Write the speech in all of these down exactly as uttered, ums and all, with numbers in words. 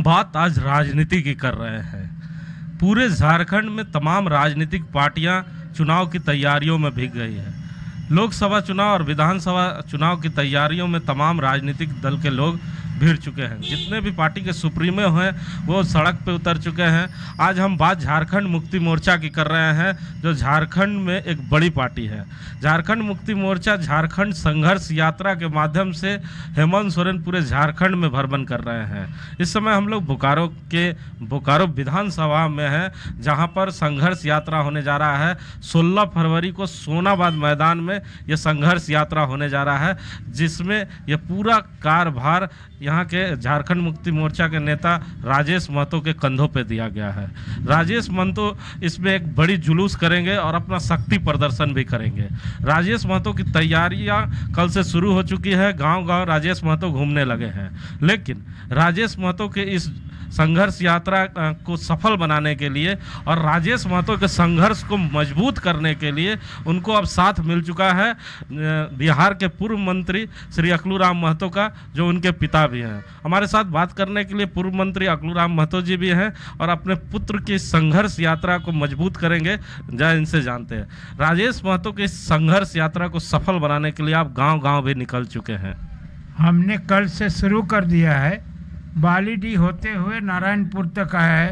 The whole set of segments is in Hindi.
बात आज राजनीति की कर रहे हैं। पूरे झारखंड में तमाम राजनीतिक पार्टियां चुनाव की तैयारियों में भीग गई है। लोकसभा चुनाव और विधानसभा चुनाव की तैयारियों में तमाम राजनीतिक दल के लोग भिड़ चुके हैं। जितने भी पार्टी के सुप्रीमो हैं वो सड़क पे उतर चुके हैं। आज हम बात झारखंड मुक्ति मोर्चा की कर रहे हैं, जो झारखंड में एक बड़ी पार्टी है। झारखंड मुक्ति मोर्चा झारखंड संघर्ष यात्रा के माध्यम से हेमंत सोरेन पूरे झारखंड में भ्रमण कर रहे हैं। इस समय हम लोग बोकारो के बोकारो विधानसभा में हैं, जहां पर संघर्ष यात्रा होने जा रहा है। सोलह फरवरी को सोनाबाद मैदान में यह संघर्ष यात्रा होने जा रहा है, जिसमें यह पूरा कार्यभार यहाँ के झारखंड मुक्ति मोर्चा के नेता राजेश महतो के कंधों पे दिया गया है। राजेश महतो इसमें एक बड़ी जुलूस करेंगे और अपना शक्ति प्रदर्शन भी करेंगे। राजेश महतो की तैयारियां कल से शुरू हो चुकी है। गांव-गांव राजेश महतो घूमने लगे हैं, लेकिन राजेश महतो के इस संघर्ष यात्रा को सफल बनाने के लिए और राजेश महतो के संघर्ष को मजबूत करने के लिए उनको अब साथ मिल चुका है बिहार के पूर्व मंत्री श्री अकलूराम महतो का, जो उनके पिता भी हैं। हमारे साथ बात करने के लिए पूर्व मंत्री अकलूराम महतो जी भी हैं और अपने पुत्र की संघर्ष यात्रा को मजबूत करेंगे। जय इनसे जानते हैं। राजेश महतो की संघर्ष यात्रा को सफल बनाने के लिए आप गाँव-गाँव भी निकल चुके हैं। हमने कल से शुरू कर दिया है, बालीडी होते हुए नारायणपुर तक है।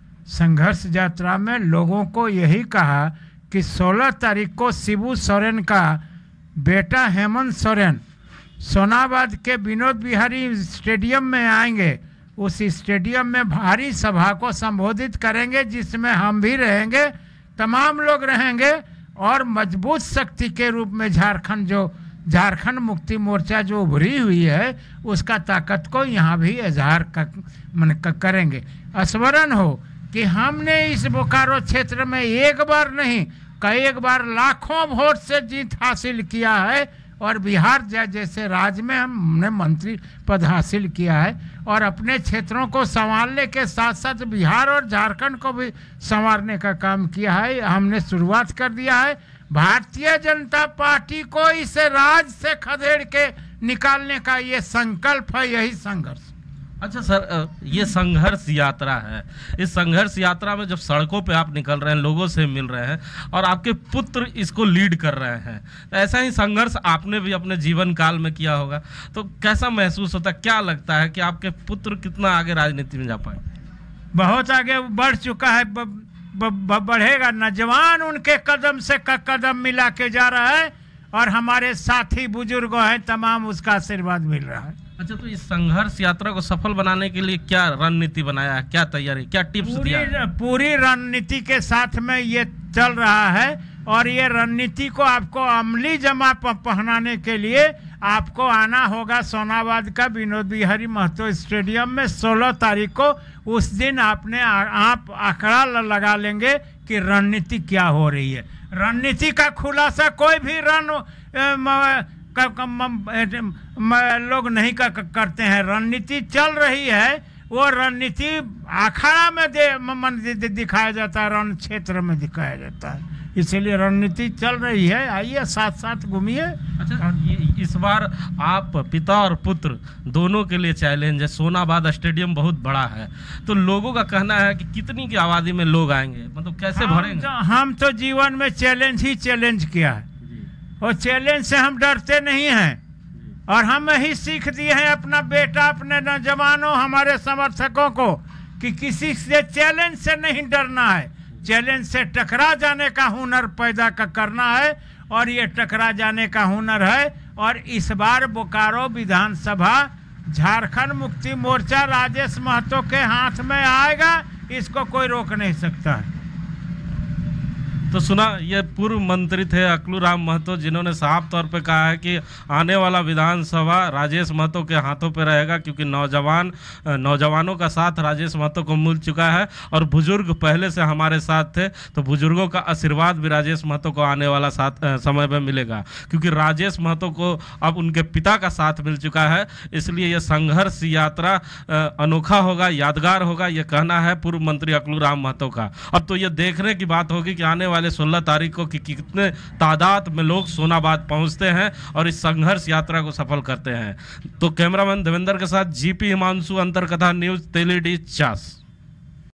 संघर्ष यात्रा में लोगों को यही कहा कि सोलह तारीख को शिबू सोरेन का बेटा हेमंत सोरेन सोनाबाद के विनोद बिहारी स्टेडियम में आएंगे। उस स्टेडियम में भारी सभा को संबोधित करेंगे, जिसमें हम भी रहेंगे, तमाम लोग रहेंगे और मजबूत शक्ति के रूप में झारखंड जो झारखंड मुक्ति मोर्चा जो उभरी हुई है उसका ताकत को यहाँ भी इजहार मन करेंगे। स्मरण हो कि हमने इस बोकारो क्षेत्र में एक बार नहीं कई एक बार लाखों वोट से जीत हासिल किया है और बिहार जैसे राज्य में हमने मंत्री पद हासिल किया है और अपने क्षेत्रों को संभालने के साथ साथ बिहार और झारखंड को भी संवारने का काम किया है। हमने शुरुआत कर दिया है। भारतीय जनता पार्टी को इस राज्य से खदेड़ के निकालने का ये संकल्प है, यही संघर्ष। अच्छा सर, ये संघर्ष यात्रा है। इस संघर्ष यात्रा में जब सड़कों पे आप निकल रहे हैं, लोगों से मिल रहे हैं और आपके पुत्र इसको लीड कर रहे हैं, तो ऐसा ही संघर्ष आपने भी अपने जीवन काल में किया होगा, तो कैसा महसूस होता है? क्या लगता है कि आपके पुत्र कितना आगे राजनीति में जा पाए? बहुत आगे बढ़ चुका है, ब, ब, ब, बढ़ेगा। नौजवान उनके कदम से कदम मिला के जा रहा है और हमारे साथी बुजुर्ग हैं, तमाम उसका आशीर्वाद मिल रहा है। अच्छा, तो इस संघर्ष यात्रा को सफल बनाने के लिए क्या रणनीति बनाया है, क्या तैयारी, क्या टिप्स दिया है? पूरी रणनीति के साथ में ये चल रहा है और ये रणनीति को आपको अमली जमा पहनाने के लिए आपको आना होगा सोनाबाद का विनोद बिहारी महतो स्टेडियम में सोलह तारीख को। उस दिन आपने आप आंकड़ा लगा लेंगे कि रणनीति क्या हो रही है। रणनीति का खुलासा कोई भी रण लोग नहीं करते हैं। रणनीति चल रही है, वो रणनीति अखाड़ा में दे मन दिखाया जाता है, रण क्षेत्र में दिखाया जाता है, इसलिए रणनीति चल रही है। आइए साथ साथ घूमिए। अच्छा, इस बार आप पिता और पुत्र दोनों के लिए चैलेंज है। सोनाबाद स्टेडियम बहुत बड़ा है, तो लोगों का कहना है कि कितनी की आबादी में लोग आएंगे, मतलब कैसे भरेंगे? हम तो जीवन में चैलेंज ही चैलेंज किया है और चैलेंज से हम डरते नहीं हैं और हम यही सीख दिए हैं अपना बेटा, अपने नौजवानों, हमारे समर्थकों को कि किसी से चैलेंज से नहीं डरना है, चैलेंज से टकरा जाने का हुनर पैदा करना है और ये टकरा जाने का हुनर है। और इस बार बोकारो विधानसभा झारखंड मुक्ति मोर्चा राजेश महतो के हाथ में आएगा, इसको कोई रोक नहीं सकता है। तो सुना, ये पूर्व मंत्री थे अकलूराम महतो, जिन्होंने साफ तौर पे कहा है कि आने वाला विधानसभा राजेश महतो के हाथों पे रहेगा, क्योंकि नौजवान नौजवानों का साथ राजेश महतो को मिल चुका है और बुजुर्ग पहले से हमारे साथ थे, तो बुजुर्गों का आशीर्वाद भी राजेश महतो को आने वाला साथ समय में मिलेगा, क्योंकि राजेश महतो को अब उनके पिता का साथ मिल चुका है। इसलिए यह संघर्ष यात्रा अनोखा होगा, यादगार होगा, यह कहना है पूर्व मंत्री अकलूराम महतो का। अब तो ये देखने की बात होगी कि आने वाले वाले सोलह तारीख को कि कितने तादाद में लोग सोनाबाद पहुंचते हैं और इस संघर्ष यात्रा को सफल करते हैं। तो कैमरामैन देवेंद्र के साथ जीपी हिमांशु, अंतर कथा न्यूज, तेलीडी चास।